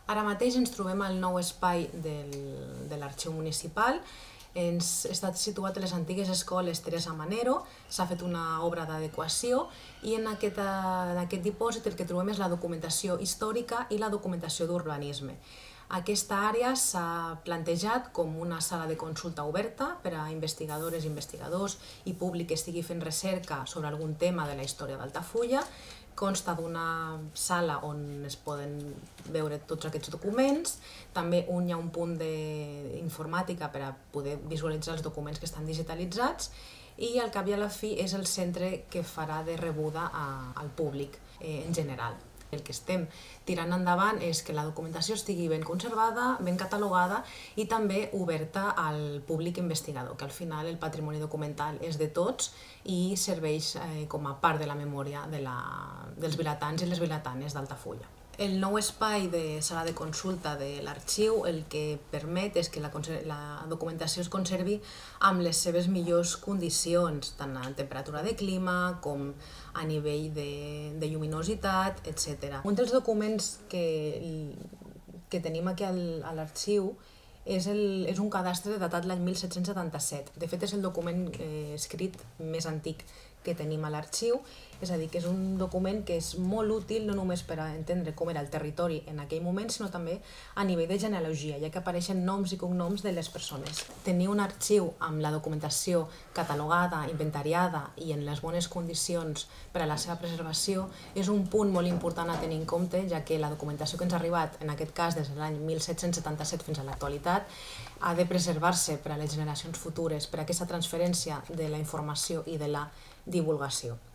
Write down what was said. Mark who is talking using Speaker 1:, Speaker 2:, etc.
Speaker 1: Ara mateix ens trobem al nou espai de l'Arxiu Municipal. Està situat a les antigues escoles Teresa Manero, s'ha fet una obra d'adequació i en aquest dipòsit el que trobem és la documentació històrica i la documentació d'urbanisme. Aquesta àrea s'ha plantejat com una sala de consulta oberta per a investigadores, investigadors i públic que estigui fent recerca sobre algun tema de la història d'Altafulla. Consta d'una sala on es poden veure tots aquests documents. També hi ha un punt d'informàtica per a poder visualitzar els documents que estan digitalitzats i al cap i a la fi és el centre que farà de rebuda al públic en general. El que estem tirant endavant és que la documentació estigui ben conservada, ben catalogada i també oberta al públic investigador, que al final el patrimoni documental és de tots i serveix com a part de la memòria dels vilatans i les vilatanes d'Altafulla. El nou espai de sala de consulta de l'arxiu el que permet és que la documentació es conservi amb les seves millors condicions, tant a temperatura de clima com a nivell de lluminositat, etc. Un dels documents que tenim aquí a l'arxiu és un cadastre datat l'any 1777. De fet, és el document escrit més antic que tenim a l'arxiu, és a dir, que és un document que és molt útil no només per a entendre com era el territori en aquell moment, sinó també a nivell de genealogia, ja que apareixen noms i cognoms de les persones. Tenir un arxiu amb la documentació catalogada, inventariada i en les bones condicions per a la seva preservació és un punt molt important a tenir en compte, ja que la documentació que ens ha arribat, en aquest cas des de l'any 1777 fins a l'actualitat, ha de preservar-se per a les generacions futures, per a aquesta transferència de la informació i de la divulgació.